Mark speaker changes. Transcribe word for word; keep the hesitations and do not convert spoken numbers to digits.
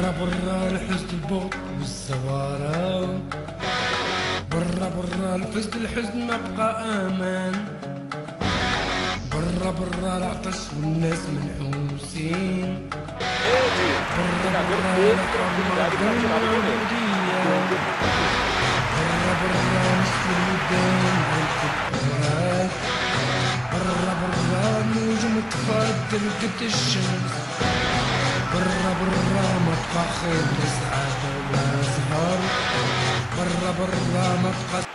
Speaker 1: برا برا الحزن البوط والزوارة، برا برا الفزد الحزن ما بقى امان، برا برا العطش والناس منحوسين، برا برا الحرمة والمعبودية، برا برا نصف الميدان والكبرات، برا برا النجوم تفضل قد الشمس، برا برا ما بقى خير لا سعادة ولا سهر، برا برا ما بقى